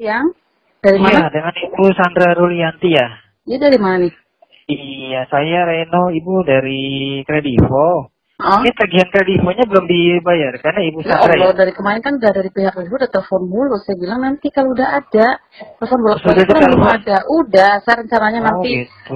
Yang dari Iya, mana? dengan Ibu Sandra Rulianti ya. Ini dari mana nih? Iya, saya Reno, Ibu dari Kredivo. Oh, Ini tagihan Kredivonya belum dibayar karena Ibu ya Sandra Allah, ya. dari kemarin kan udah dari pihak ibu udah telepon mulu. Saya bilang nanti kalau udah ada, telepon bolak-balik Sudah kan belum ditelepon. ada. Udah, saya rencananya Oh nanti gitu.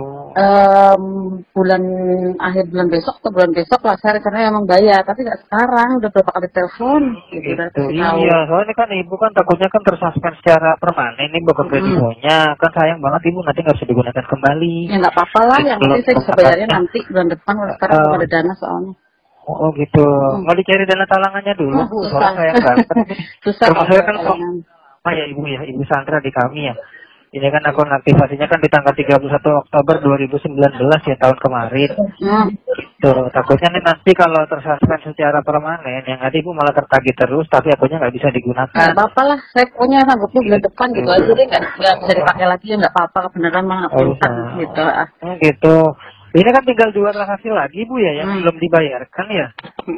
bulan akhir bulan besok atau bulan besok lah. Saya rencananya emang bayar, tapi nggak sekarang. Udah berapa kali telepon, gitu udah Gitu. kasih tahu. Iya, soalnya kan Ibu kan takutnya kan tersuspend secara permanen nih bukan Kredivonya. Kan sayang banget Ibu nanti nggak bisa digunakan kembali. Ya nggak apa-apa lah, yang Belum penting saya bisa bayarnya nanti bulan depan. Kalau sekarang belum ada dana soalnya. Oh gitu. Mau dicari dana talangannya dulu Bu, Susah. soalnya sayang banget. Susah Termasuk kalau kan talangan. ya Ibu Sandra di kami ya. Ini kan akun aktivasinya kan di tanggal 31 Oktober 2019 ya tahun kemarin. Tuh, takutnya nih nanti kalau tersuspend secara permanen, yang ada Ibu malah tertagih terus, tapi akunnya nggak bisa Nggak digunakan. apa-apa lah, saya pokoknya sanggupnya bulan depan gitu aja deh, nggak bisa dipakai lagi ya nggak apa-apa, kebenaran mah nggak Oh pelukan bisa. gitu. Gitu. Ini kan tinggal 2 transaksi lagi Bu ya, yang belum dibayarkan ya.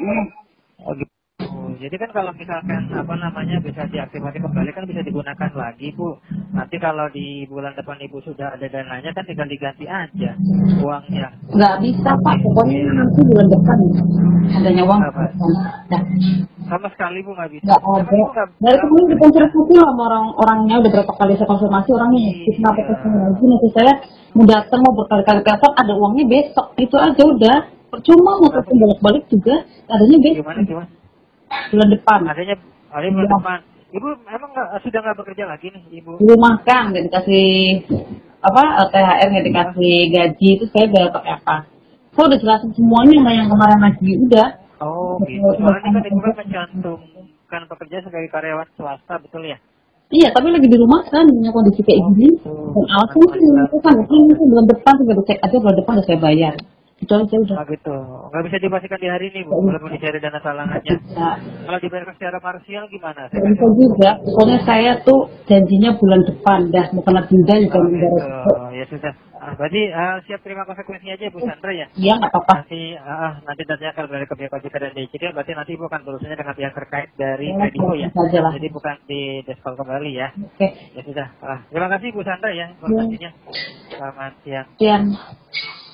Oh gitu. Jadi kan kalau misalkan apa namanya bisa diaktifasi kembali kan bisa digunakan lagi Bu. Nanti kalau di bulan depan Ibu sudah ada dananya kan tinggal diganti aja uangnya. Nggak bisa Pak, pokoknya nanti bulan depan adanya uang. Apa? Nah, Sama sekali Bu nggak bisa. nggak Emang ada. Ibu nggak Dari kemarin dikonfirmasi lah sama orang-orangnya, udah berapa kali saya konfirmasi orangnya kenapa kesini lagi, nanti saya mau datang mau berkali-kali telepon ada uangnya besok, itu aja udah. Percuma mau telepon balik-balik juga adanya besok. Gimana? Bulan depan. Adanya bulan depan. Ibu emang sudah nggak bekerja lagi nih Ibu? Dirumahkan, nggak dikasih apa THR, nggak dikasih gaji, itu saya udah pakai apa? Saya udah jelasin semuanya sama yang kemarin lagi udah. Oh gitu. Soalnya kan Ibu kan mencantumkan pekerja sebagai karyawan swasta betul ya? Iya, tapi lagi di rumah kan punya kondisi kayak gini. Dan alasan sih dilakukan, itu bulan depan tinggal dicek aja, bulan depan udah saya bayar. Itu aja udah. Oh gitu. Nggak bisa dipastikan di hari ini Bu, belum dicari dana talangannya. Nah, Kalau dibayarkan secara parsial gimana? nggak bisa juga. Pokoknya saya tuh janjinya bulan depan dah, mau kena denda juga Oh negara. gitu. Ya sudah. Berarti siap terima konsekuensinya aja Bu Sandra ya? Iya, nggak apa-apa. Nanti nantinya akan berada ke pihak OJK dan DJK, berarti nanti Ibu akan berurusannya dengan pihak terkait dari Kredivo ya? Saja lah. Jadi bukan di deskal kembali ya? Oke. Ya sudah. Terima kasih Bu Sandra ya informasinya. Selamat siang. Sekian.